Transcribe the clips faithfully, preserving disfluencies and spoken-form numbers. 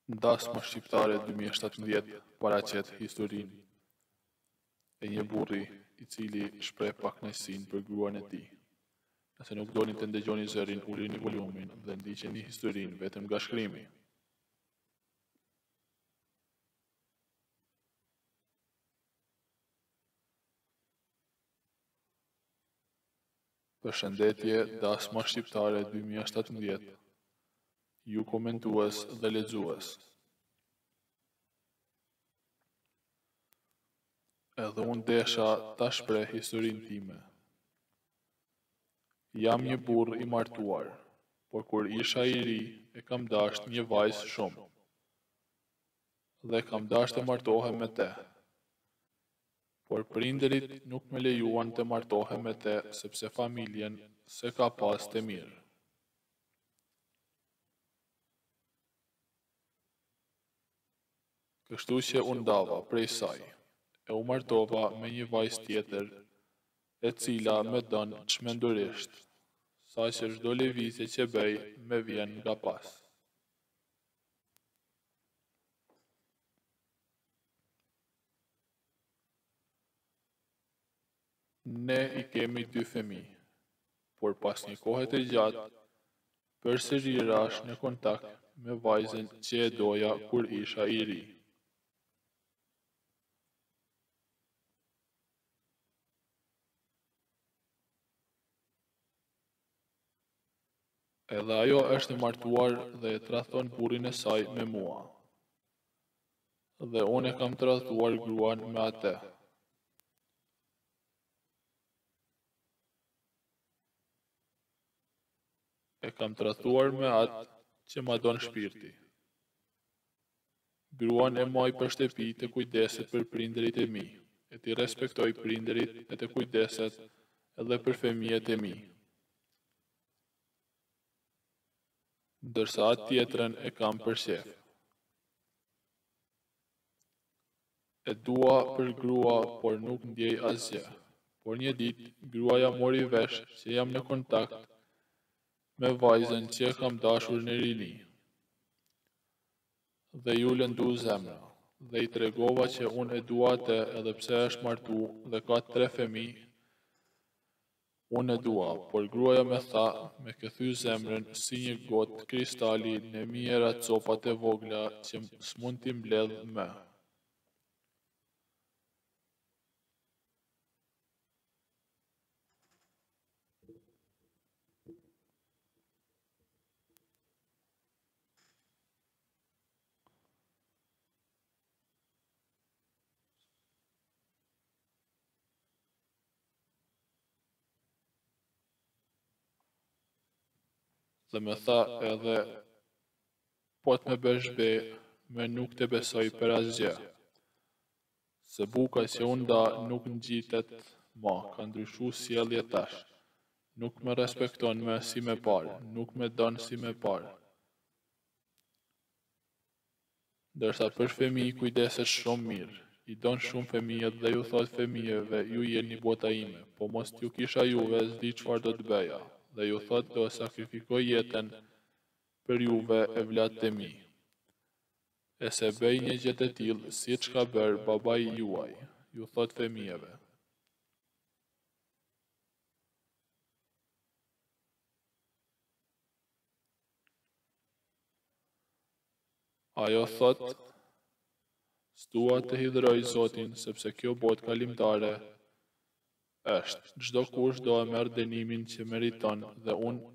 Dasma shqiptare dy mijë e shtatëmbëdhjetë paraqet historinë e një burri i cili shpreh pakënaqësinë për gruan e tij. Nëse nuk doni të ndëgjoni zërin, ulini volumin dhe ndiqeni historinë vetëm nga shkrimi. Përshëndetje, dasma shqiptare dy mijë e shtatëmbëdhjetë, ju komentues dhe lexues. Edhe unë desha ta shpreh historinë time. Jam një burr i martuar, por kur isha i ri e kam dasht një vajzë shumë. Dhe kam dasht të martohem me te. Por prindërit nuk me lejuan të martohem me te sepse familjen se ka pas të mirë. Kështu që unë dava prej saj, e u martova me një vajzë tjetër, e cila me dënë çmendurisht, sa që çdo lëvizje që bëj me vjen nga pas. Ne i kemi dy fëmijë, por pas një kohe të gjatë, përsëri rash në kontakt me vajzën që e doja kur isha i ri. Edhe ajo është e martuar dhe e tradhton burrin e saj me mua. Dhe unë e kam tradhtuar gruan me atë. E kam tradhtuar me atë që ma don shpirti. Gruan e maj për shtëpi të kujdeset për prindërit e mi, e ti respektoj prindërit e të kujdeset edhe për fëmijët e mi. Ndërsa atë tjetrën e kam për shef. E dua për grua, por nuk ndjej asgjë. Por një ditë, gruaja mori vesh që jam në kontakt me vajzën që e kam dashur në rini. Dhe ju lëndu zemra, dhe i tregova që unë e dua atë edhe pse është martu dhe ka tre fëmijë. Unë e dua, por gruaja me tha me këthy zemrën si një gotë kristali në mijëra copat e vogla që s'mund t'i mbledh me. Dhe me tha edhe, po të me bësh be, me nuk të besoj për asgjë. Se buka që unë da nuk në gjitet ma, ka ndryshu sjellje tash. Nuk me respekton me si me parë, nuk me donë si me parë. Dërsa për fëmi kujdeset shumë mirë, i donë shumë fëmijët dhe ju thot fëmijëve ju jeni bota ime, po mos t'ju kisha juve zdi qfar do të beja, dhe ju thot do sakrifikoj jetën për juve e vlatë të mi. E se bëj një gjë e tillë si që ka bërë babai juaj, ju thot fëmijëve. Ajo thot, s'dua të hidhroj Zotin sepse kjo botë kalimtare është, çdo kush do e merr dënimin që meriton dhe unë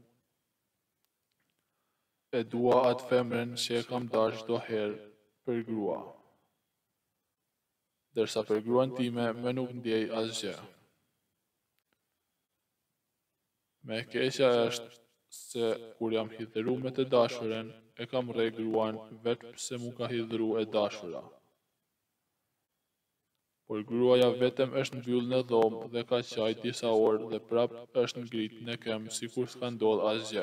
e dua atë femrën që e kam dash çdo herë për grua. Dërsa për gruan time me nuk ndjej asgjë. Me keqja është se kur jam hidhëru me të dashuren, e kam rre gruan vetë pse mu ka hidhëru e dashura. Por gruaja vetëm është mbyll në dhomë dhe ka qaj disa orë dhe prap është ngrit në këmbë si kur s'ka ndodh asgjë.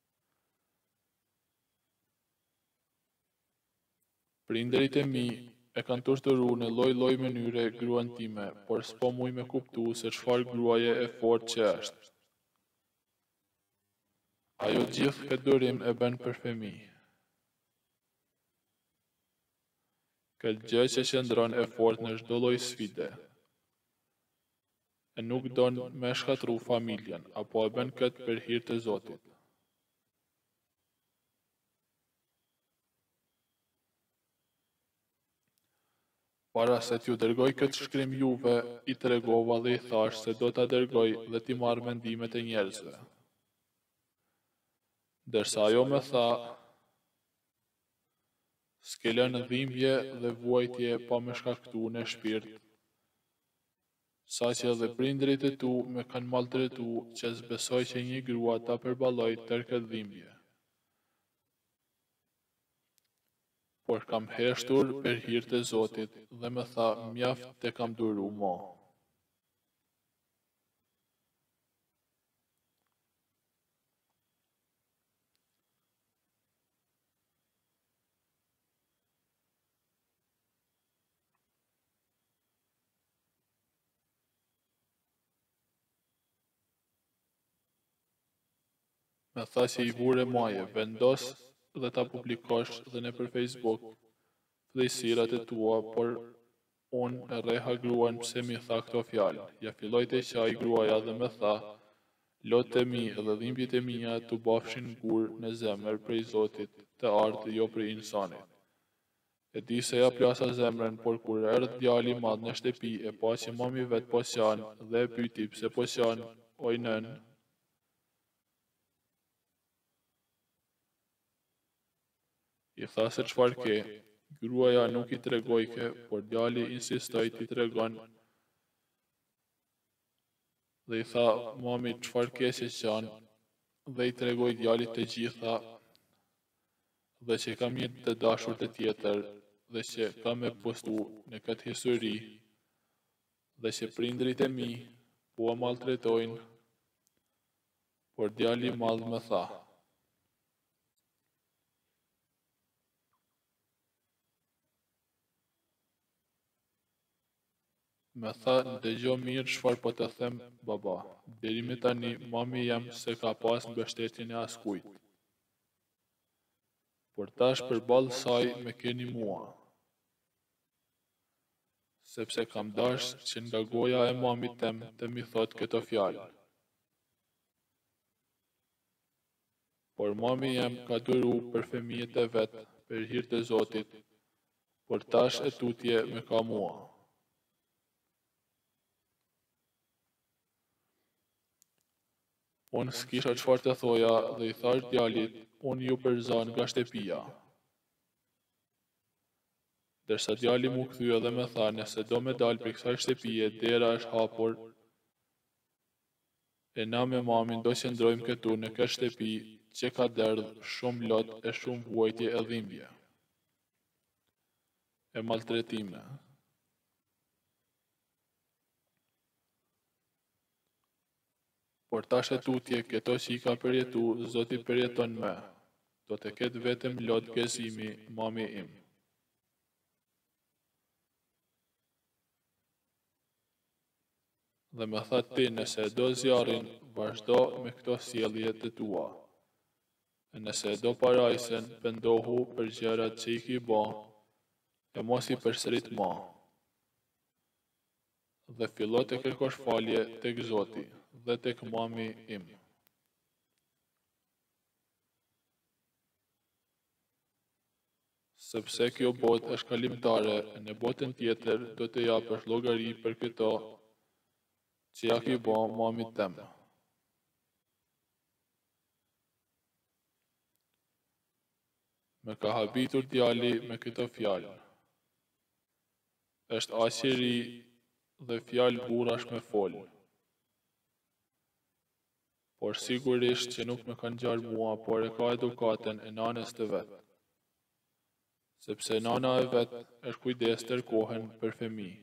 Prindërit e mi E kanë torturu në lloj-lloj mënyre gruan time, por s'po muj me kuptu se çfarë gruaje e fortë që është. Ajo gjithë këtë durim e bën për fëmijë. Këtë gjë që qëndron e fortë në çdo lloj sfide. E nuk don me shkatru familjen, apo e bën këtë për hir të Zotit. Para se t'ju dërgoj këtë shkrim juve, i tregova dhe i thash se do t'a dërgoj dhe t'i marrë mendimet e njerëzve. Dërsa ajo me tha, s'ke lënë dhimbje dhe vuajtje pa me shkaktu në shpirt, sa që edhe prindrit e tu me kanë maltretu që s'besoj që një grua ta përballoj tërë këtë dhimbje. Por kam heshtur për hir të Zotit dhe më tha mjaft te kam duru mo. Me tha që i vure maje, vendos dhe ta publikosh dhe në për Facebook vlejsirat e tua, por unë e reha gruan pse mi tha këto fjalë. Ja filloj të qaj gruaja dhe me tha, lotë e mi dhe dhimbjet e mia të bafshin gur në zemër prej Zotit të ardhë jo prej insanit. E di se ja plasa zemrën, por kur erdh djali i madh në shtëpi e pa që mami vet po qanë dhe e pyti pse po qanë, oj nën, i tha se çfarë ke, gruaja nuk i tregoj ke, por djali insistoi t'i tregon dhe i tha, mami çfarë ke që qanë, dhe i tregoj djalit të gjitha dhe që kam një të dashur të tjetër dhe që kam me postu në këtë histori dhe që prindrit e mi po maltretojnë, por djali i madh më tha, me tha, dëgjo mirë çfarë po të them, baba. Deri me tani, mami jam se ka pas mbështetjen e askujt. Por tash përballë saj me keni mua. Sepse kam dash që nga goja e mamit tem të mi thot këto fjalë. Por mami jam ka duru për fëmijët e vet, për hir të Zotit, por tash e tutje me ka mua. Unë s'kisha çfarë të thoja dhe i thash djalit, unë ju përza nga shtëpia. Dërsa djali mu kthye dhe me tha, nëse do me dal për kësaj shtëpie, dera është hapur, e na me mamin do qëndrojmë këtu në këtë shtëpi që ka derdh shumë lot e shumë vuajtje e dhimbje, e maltretime. Por tash e tutje, këto që i ka përjetu, Zoti përjeton me. Do të ketë vetëm lot gëzimi, mami im. Dhe me tha ti, nëse do zjarin, vazhdo me këto sjellje të tua. E nëse do parajsen, pendohu për gjërat që i ki bo, e mos i përsërit ma. Dhe fillo të kërkosh falje tek Zoti dhe tek mami im. Sepse kjo botë është kalimtare, e në botën tjetër do të japësh llogari për këto që ja ki bo mamit tem. Me ka habitur djali me këto fjalë. Është aq i ri dhe fjalë burrash me fol. Por sigurisht që nuk me kanë gjarë mua, por e ka edukatën e nanës të vetë. Sepse nana e vetë është kujdes tërë kohën për fëmijë.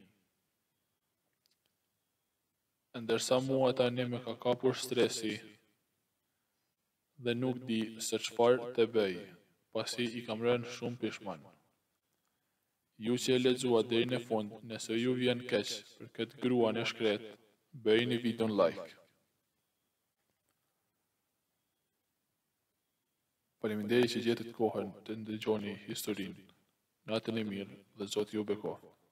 Ndërsa mua tani me ka kapur stresi dhe nuk di se çfarë të bëj, pasi i kam rënë shumë pishman. Ju që e lexuat deri në fund, nëse ju vjen keq për këtë grua në shkret, bëjini videon like. Faleminderit që gjetët kohën të ndëgjoni historinë. Natën e mirë dhe Zoti ju bekoft.